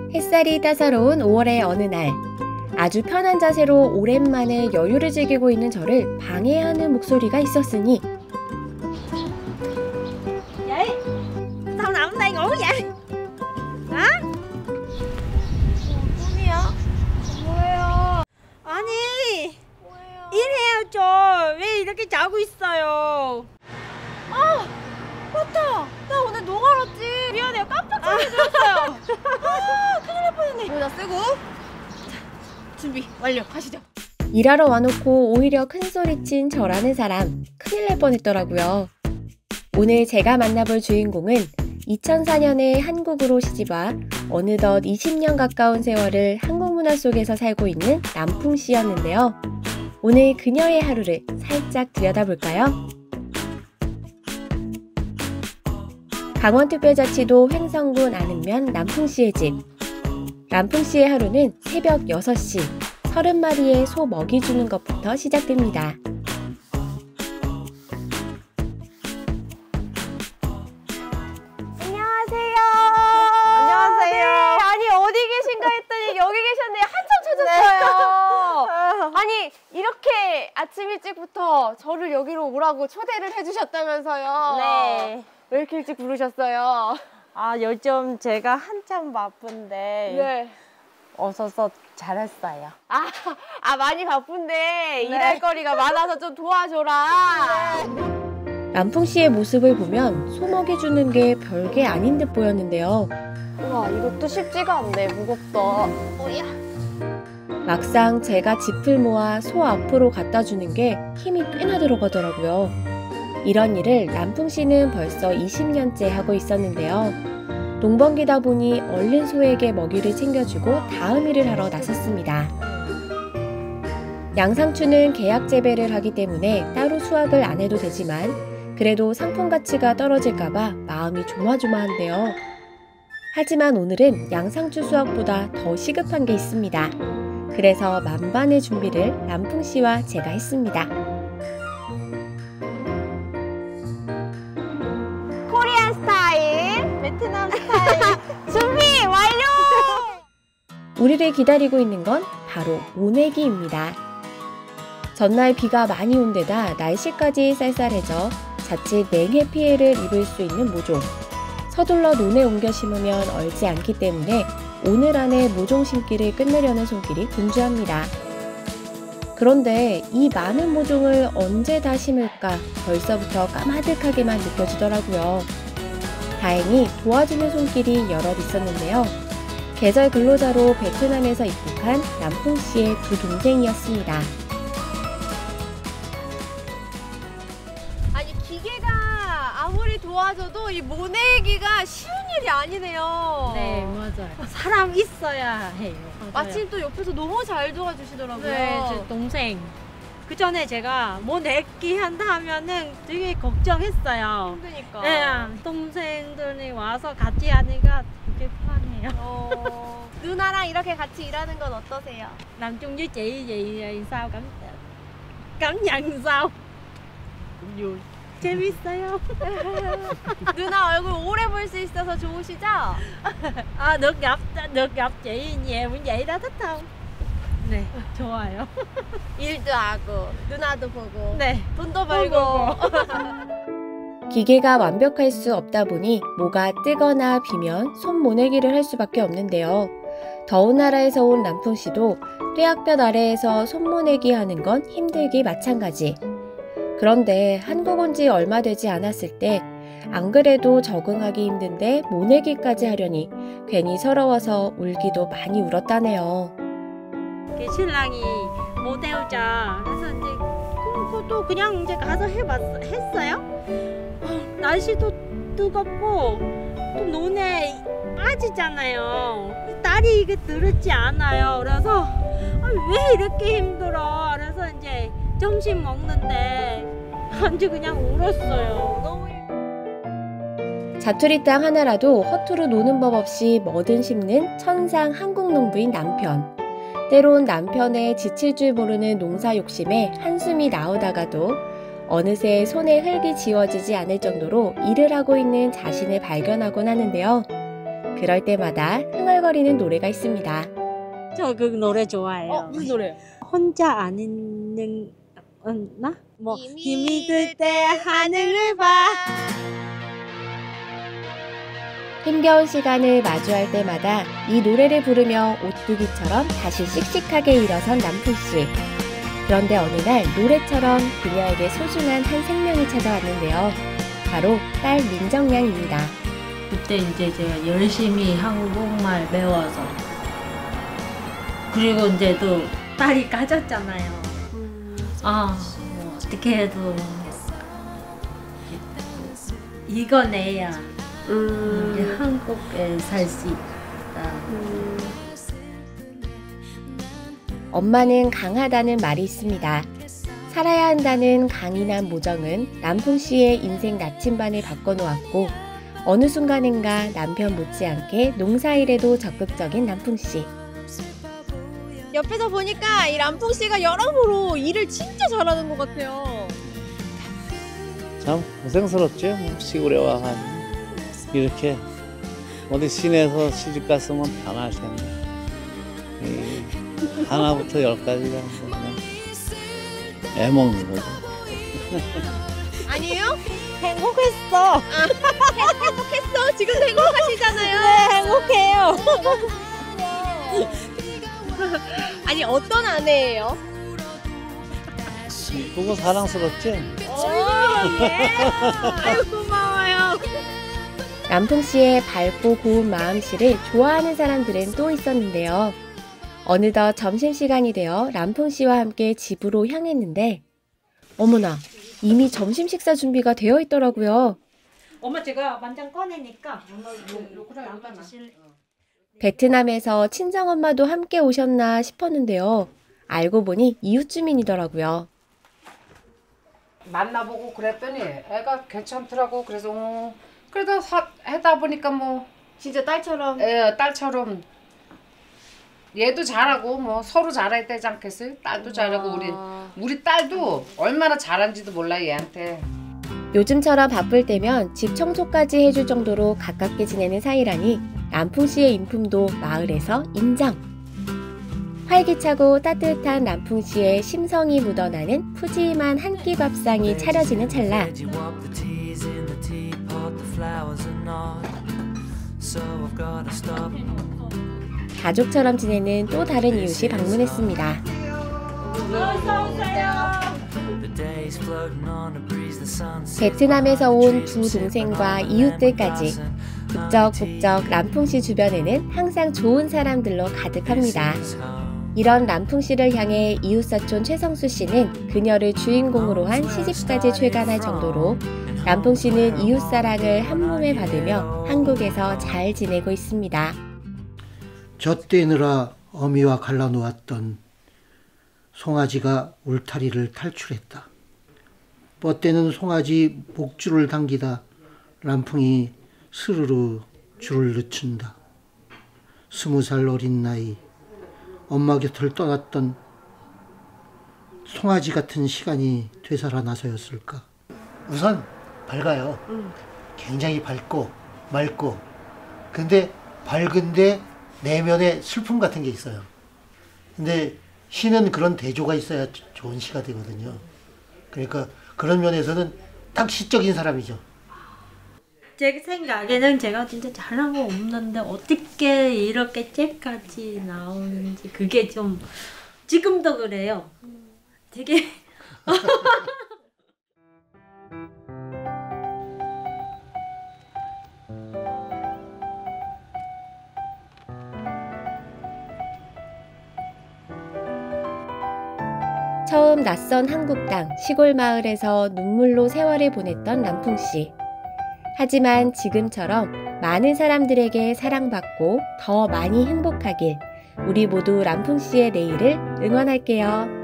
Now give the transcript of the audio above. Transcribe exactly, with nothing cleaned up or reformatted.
햇살이 따사로운 오월의 어느 날, 아주 편한 자세로 오랜만에 여유를 즐기고 있는 저를 방해하는 목소리가 있었으니 Vậy? Sao nằm ở đây ngủ vậy? Hả? 꿈이야? 뭐예요? 아니 일해야죠. 왜 이렇게 자고 있어요? 아 맞다. 나 오늘 노가랐지. 미안해요. 깜빡 잠들었어요. 아 큰일 날 뻔했네. 모자 쓰고 자, 준비 완료. 가시죠. 일하러 와놓고 오히려 큰소리친 저라는 사람, 큰일 날 뻔했더라고요. 오늘 제가 만나볼 주인공은 이천사 년에 한국으로 시집와 어느덧 이십 년 가까운 세월을 한국 문화 속에서 살고 있는 남풍 씨였는데요. 오늘 그녀의 하루를 살짝 들여다볼까요? 강원특별자치도 횡성군 안흥면 남풍 씨의 집. 남풍 씨의 하루는 새벽 여섯 시, 서른 마리의 소 먹이 주는 것부터 시작됩니다. 안녕하세요. 안녕하세요. 네, 아니 어디 계신가 했더니 여기 계셨네요. 한참 찾았어요. 네. 아니 이렇게 아침 일찍부터 저를 여기로 오라고 초대를 해주셨다면서요. 네. 왜 이렇게 일찍 부르셨어요? 아, 요즘 제가 한참 바쁜데 네. 오셔서 잘했어요. 아, 아 많이 바쁜데 네. 일할 거리가 많아서 좀 도와줘라. 네. 남풍 씨의 모습을 보면 소 먹이 주는 게 별게 아닌 듯 보였는데요. 우와 이것도 쉽지가 않네. 무겁다. 뭐야? 막상 제가 짚을 모아 소 앞으로 갖다 주는 게 힘이 꽤나 들어가더라고요. 이런 일을 남풍 씨는 벌써 이십 년째 하고 있었는데요. 농번기다 보니 얼른 소에게 먹이를 챙겨주고 다음 일을 하러 나섰습니다. 양상추는 계약 재배를 하기 때문에 따로 수확을 안 해도 되지만 그래도 상품 가치가 떨어질까봐 마음이 조마조마한데요. 하지만 오늘은 양상추 수확보다 더 시급한 게 있습니다. 그래서 만반의 준비를 남풍 씨와 제가 했습니다. 코리안 스타일, 베트남 스타일 준비 완료! 우리를 기다리고 있는 건 바로 모내기입니다. 전날 비가 많이 온 데다 날씨까지 쌀쌀해져 자칫 맹해 피해를 입을 수 있는 모종. 서둘러 논에 옮겨 심으면 얼지 않기 때문에 오늘 안에 모종 심기를 끝내려는 손길이 분주합니다. 그런데 이 많은 모종을 언제 다 심을까 벌써부터 까마득하게만 느껴지더라고요. 다행히 도와주는 손길이 여럿 있었는데요. 계절 근로자로 베트남에서 입국한 남풍 씨의 두 동생이었습니다. 아니 기계가 아무리 도와줘도 이 모내기가 쉬운 일이 아니네요. 네, 맞아요. 사람 있어야 해요. 마침 또 옆에서 너무 잘 도와주시더라고요. 네, 제 동생. 그 전에 제가 뭐 내기 한다 하면은 되게 걱정했어요. 힘드니까. 네, 동생들이 와서 같이 하니까 되게 편해요. 어, 누나랑 이렇게 같이 일하는 건 어떠세요? Làm chung với chị vậy sao cảm cảm nhận sao? Cũng vui. 재밌어요. 누나 얼굴 오래 볼 수 있어서 좋으시죠? À, được gặp được gặp chị nhiều như vậy đó thích không? 네, 좋아요. 일도 하고 누나도 보고 네, 돈도 벌고. 기계가 완벽할 수 없다 보니 뭐가 뜨거나 비면 손 모내기를 할 수밖에 없는데요. 더운 나라에서 온 남풍 씨도 뙤약볕 아래에서 손 모내기 하는 건 힘들기 마찬가지. 그런데 한국 온 지 얼마 되지 않았을 때 안 그래도 적응하기 힘든데 모내기까지 하려니 괜히 서러워서 울기도 많이 울었다네요. 그 신랑이 못 해오자. 그래서 이제 그것도 그냥 이제 가서 해봤 했어요. 어, 날씨도 뜨겁고 또 논에 빠지잖아요. 딸이 이게 들었지 않아요. 그래서 아, 왜 이렇게 힘들어? 그래서 이제 점심 먹는데 아주 그냥 울었어요. 너무 자투리 땅 하나라도 허투루 노는 법 없이 뭐든 심는 천상 한국 농부인 남편. 때론 남편의 지칠 줄 모르는 농사 욕심에 한숨이 나오다가도 어느새 손에 흙이 지워지지 않을 정도로 일을 하고 있는 자신을 발견하곤 하는데요. 그럴 때마다 흥얼거리는 노래가 있습니다. 저 그 노래 좋아해요. 어, 무슨 노래요? 혼자 안 있는 나? 뭐 힘이 들 때 하늘을 봐. 힘겨운 시간을 마주할 때마다 이 노래를 부르며 오뚜기처럼 다시 씩씩하게 일어선 남풍씨. 그런데 어느 날 노래처럼 그녀에게 소중한 한 생명이 찾아왔는데요. 바로 딸 민정양입니다. 그때 이제 제가 열심히 한국말 배워서 그리고 이제 또 딸이 가졌잖아요. 아, 뭐 어떻게 해도 이겨내야 음. 이제 한국에 살 수 있다. 음. 엄마는 강하다는 말이 있습니다. 살아야 한다는 강인한 모정은 남풍씨의 인생 나침반을 바꿔놓았고 어느 순간인가 남편 못지않게 농사일에도 적극적인 남풍씨. 옆에서 보니까 이 람풍 씨가 여러모로 일을 진짜 잘하는 것 같아요. 참 고생스럽죠. 뭐 시골에 와가 이렇게 어디 시내에서 시집 갔으면 편할 텐데 이 하나부터 열까지가 그냥 애먹는 거죠. 아니에요? 행복했어. 행복했어. 지금도 행복하시잖아요. 네, 행복해요. 아니 어떤 아내예요? 이쁘고 사랑스럽지? 아유 고마워요. 남풍씨의 밝고 고운 마음씨를 좋아하는 사람들은 또 있었는데요. 어느덧 점심시간이 되어 남풍씨와 함께 집으로 향했는데 어머나 이미 점심 식사 준비가 되어 있더라고요. 엄마 제가 만장 꺼내니까 담아 주실래? 베트남에서 친정엄마도 함께 오셨나 싶었는데요. 알고 보니 이웃 주민이더라고요. 만나보고 그랬더니 애가 괜찮더라고. 그래서 어, 그래도 사, 하다 보니까 뭐 진짜 딸처럼. 애, 딸처럼 얘도 잘하고 뭐 서로 잘해야 되지 않겠어요? 딸도 잘하고 우리 우리 딸도 얼마나 잘한지도 몰라 얘한테. 요즘처럼 바쁠 때면 집 청소까지 해줄 정도로 가깝게 지내는 사이라니 남풍씨의 인품도 마을에서 인정. 활기차고 따뜻한 남풍씨의 심성이 묻어나는 푸짐한 한 끼 밥상이 차려지는 찰나 가족처럼 지내는 또 다른 이웃이 방문했습니다. 베트남에서 온 두 동생과 이웃들까지 북적북적 람풍씨 주변에는 항상 좋은 사람들로 가득합니다. 이런 람풍씨를 향해 이웃사촌 최성수 씨는 그녀를 주인공으로 한 시집까지 출간할 정도로 람풍씨는 이웃사랑을 한몸에 받으며 한국에서 잘 지내고 있습니다. 젖대느라 어미와 갈라놓았던 송아지가 울타리를 탈출했다. 뻗대는 송아지 목줄을 당기다 람풍이 스르르 줄을 늦춘다. 스무 살 어린 나이 엄마 곁을 떠났던 송아지 같은 시간이 되살아나서였을까. 우선 밝아요. 음. 굉장히 밝고 맑고. 근데 밝은데 내면에 슬픔 같은 게 있어요. 근데 시는 그런 대조가 있어야 좋은 시가 되거든요. 그러니까 그런 면에서는 딱 시적인 사람이죠. 제 생각에는 제가 진짜 잘한 거 없는데 어떻게 이렇게 잽까지 나오는지 그게 좀 지금도 그래요. 되게 처음 낯선 한국 땅 시골 마을에서 눈물로 세월을 보냈던 람풍씨. 하지만 지금처럼 많은 사람들에게 사랑받고 더 많이 행복하길 우리 모두 람풍씨의 내일을 응원할게요.